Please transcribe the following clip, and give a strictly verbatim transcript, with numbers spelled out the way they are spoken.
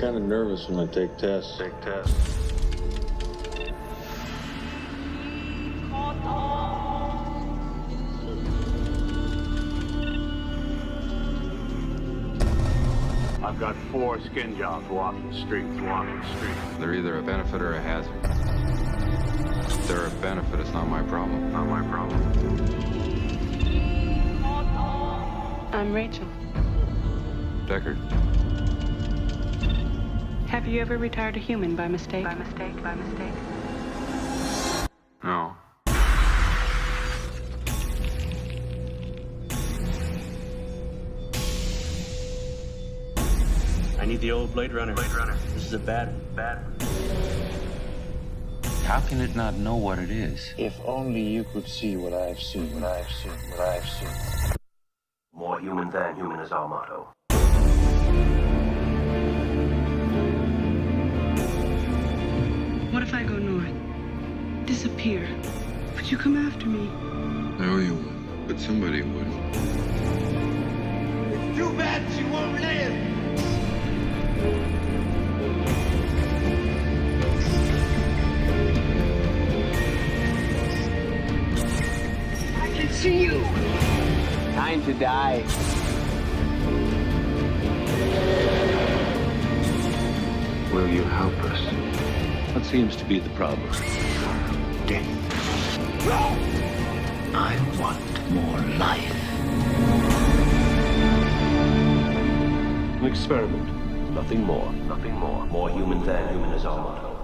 kind of nervous when I take tests. Take tests. I've got four skin jobs walking the streets, walking the streets. They're either a benefit or a hazard. If they're a benefit, it's not my problem. Not my problem. I'm Rachel. Deckard. Have you ever retired a human by mistake? By mistake, by mistake. No. I need the old Blade Runner. Blade Runner. This is a bad one. Bad one. How can it not know what it is? If only you could see what I've seen, what I've seen, what I've seen. More human than human is our motto. What if I go north? Disappear? Would you come after me? No, you won't. But somebody would. It's too bad she won't live! I can see you! Time to die. Will you help us? What seems to be the problem? Death. I want more life. An experiment. Nothing more. Nothing more. More human than human is our motto.